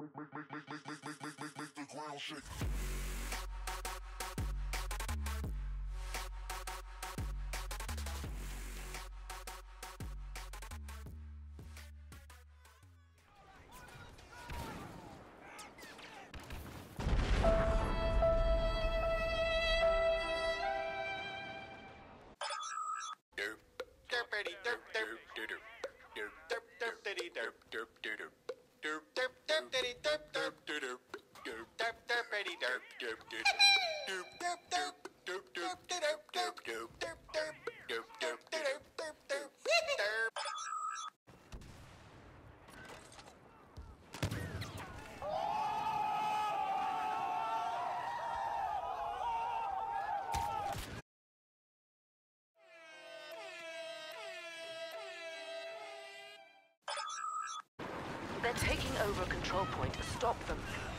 Make the ground shake. They're taking over a control point. Stop them.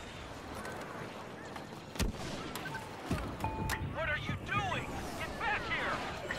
What are you doing? Get back here!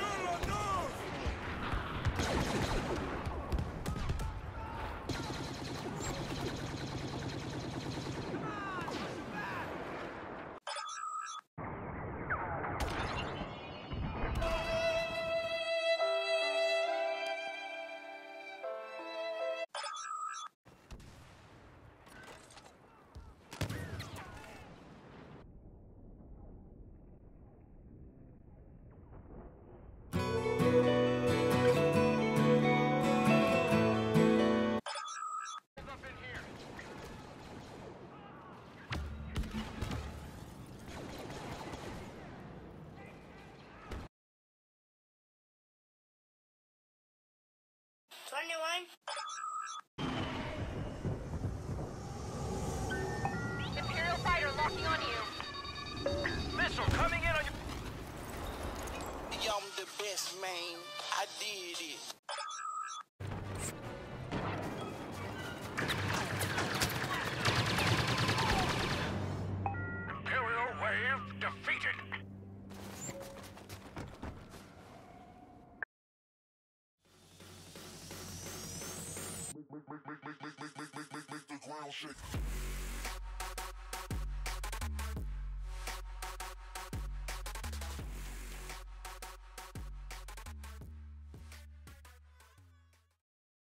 Imperial fighter locking on you. Missile coming in on you. I'm the best, man. I did it. Imperial wave defeated. Make the ground shake.